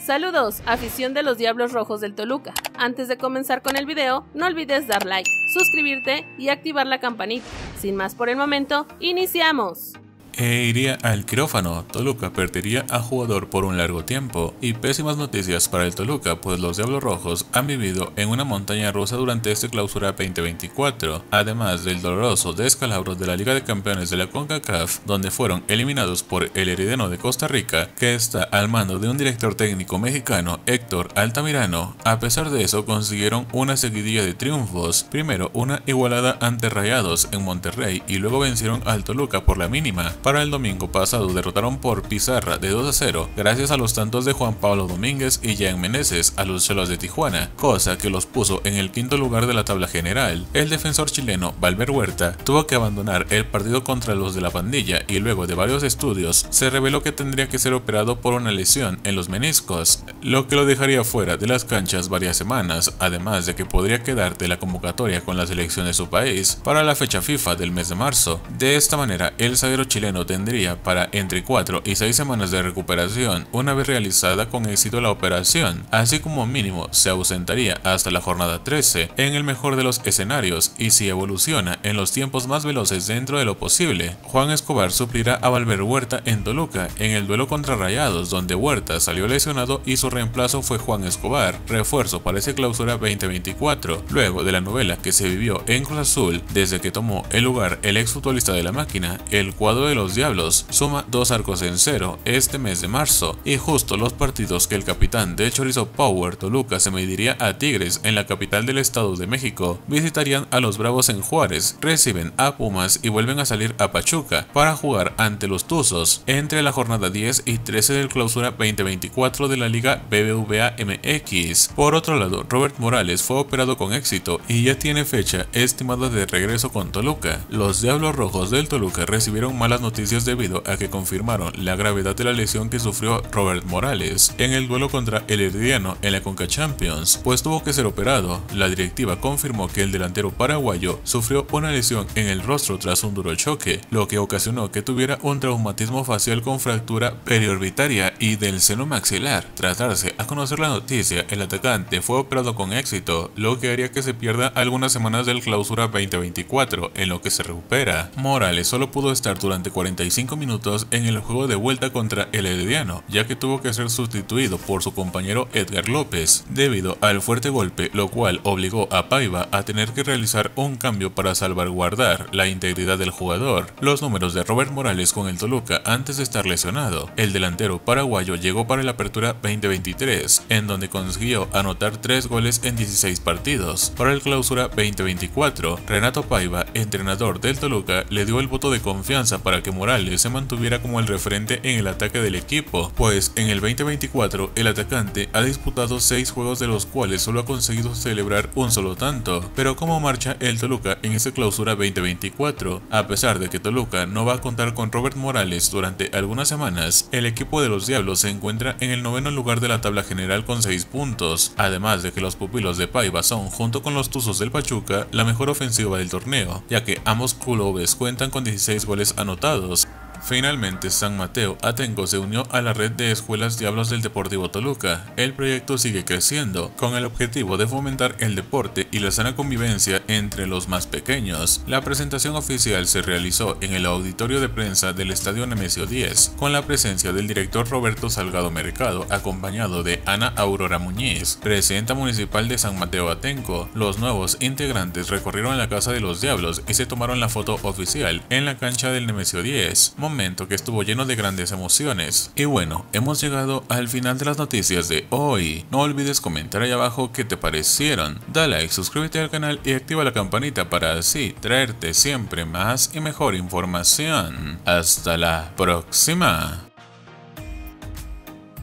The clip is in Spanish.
Saludos, afición de los Diablos Rojos del Toluca. Antes de comenzar con el video, no olvides dar like, suscribirte y activar la campanita. Sin más por el momento, ¡iniciamos! Iría al quirófano. Toluca perdería a jugador por un largo tiempo. Y pésimas noticias para el Toluca, pues los Diablos Rojos han vivido en una montaña rusa durante este clausura 2024, además del doloroso descalabro de la Liga de Campeones de la CONCACAF, donde fueron eliminados por el Herediano de Costa Rica, que está al mando de un director técnico mexicano, Héctor Altamirano. A pesar de eso, consiguieron una seguidilla de triunfos, primero una igualada ante Rayados en Monterrey y luego vencieron al Toluca por la mínima. Para el domingo pasado derrotaron por pizarra de 2-0 gracias a los tantos de Juan Pablo Domínguez y Jean Meneses a los Xolos de Tijuana, cosa que los puso en el quinto lugar de la tabla general. El defensor chileno Valver Huerta tuvo que abandonar el partido contra los de la pandilla y luego de varios estudios se reveló que tendría que ser operado por una lesión en los meniscos, lo que lo dejaría fuera de las canchas varias semanas, además de que podría quedar de la convocatoria con la selección de su país para la fecha FIFA del mes de marzo. De esta manera, el zaguero chileno tendría para entre 4 y 6 semanas de recuperación una vez realizada con éxito la operación, así como mínimo se ausentaría hasta la jornada 13 en el mejor de los escenarios, y si evoluciona en los tiempos más veloces dentro de lo posible, Juan Escobar suplirá a Valver Huerta en Toluca en el duelo contra Rayados, donde Huerta salió lesionado y su reemplazo fue Juan Escobar, refuerzo para ese clausura 2024, luego de la novela que se vivió en Cruz Azul desde que tomó el lugar el exfutbolista de la máquina. El cuadro de los Diablos suma 2 arcos en 0 este mes de marzo, y justo los partidos que el capitán del Chorizo Power Toluca se mediría a Tigres en la capital del Estado de México, visitarían a los Bravos en Juárez, reciben a Pumas y vuelven a salir a Pachuca para jugar ante los Tuzos entre la jornada 10 y 13 del clausura 2024 de la Liga BBVA MX. Por otro lado, Robert Morales fue operado con éxito y ya tiene fecha estimada de regreso con Toluca. Los Diablos Rojos del Toluca recibieron malas noticias debido a que confirmaron la gravedad de la lesión que sufrió Robert Morales en el duelo contra el Herediano en la Conca Champions, pues tuvo que ser operado. La directiva confirmó que el delantero paraguayo sufrió una lesión en el rostro tras un duro choque, lo que ocasionó que tuviera un traumatismo facial con fractura periorbitaria y del seno maxilar. Tras darse a conocer la noticia, el atacante fue operado con éxito, lo que haría que se pierda algunas semanas del clausura 2024 en lo que se recupera. Morales solo pudo estar durante 45 minutos en el juego de vuelta contra el Herediano, ya que tuvo que ser sustituido por su compañero Edgar López debido al fuerte golpe, lo cual obligó a Paiva a tener que realizar un cambio para salvaguardar la integridad del jugador. Los números de Robert Morales con el Toluca antes de estar lesionado: el delantero paraguayo llegó para la apertura 2023, en donde consiguió anotar 3 goles en 16 partidos. Para el clausura 2024, Renato Paiva, entrenador del Toluca, le dio el voto de confianza para que Morales se mantuviera como el referente en el ataque del equipo, pues en el 2024 el atacante ha disputado 6 juegos, de los cuales solo ha conseguido celebrar un solo tanto. Pero ¿cómo marcha el Toluca en esta clausura 2024? A pesar de que Toluca no va a contar con Robert Morales durante algunas semanas, el equipo de los Diablos se encuentra en el 9º lugar de la tabla general con 6 puntos, además de que los pupilos de Paiva son, junto con los Tuzos del Pachuca, la mejor ofensiva del torneo, ya que ambos clubes cuentan con 16 goles anotados. Finalmente, San Mateo Atenco se unió a la red de escuelas Diablos del Deportivo Toluca. El proyecto sigue creciendo, con el objetivo de fomentar el deporte y la sana convivencia entre los más pequeños. La presentación oficial se realizó en el auditorio de prensa del Estadio Nemesio 10, con la presencia del director Roberto Salgado Mercado, acompañado de Ana Aurora Muñiz, presidenta municipal de San Mateo Atenco. Los nuevos integrantes recorrieron la casa de los Diablos y se tomaron la foto oficial en la cancha del Nemesio 10. Momento que estuvo lleno de grandes emociones. Y bueno, hemos llegado al final de las noticias de hoy. No olvides comentar ahí abajo qué te parecieron. Da like, suscríbete al canal y activa la campanita para así traerte siempre más y mejor información. Hasta la próxima.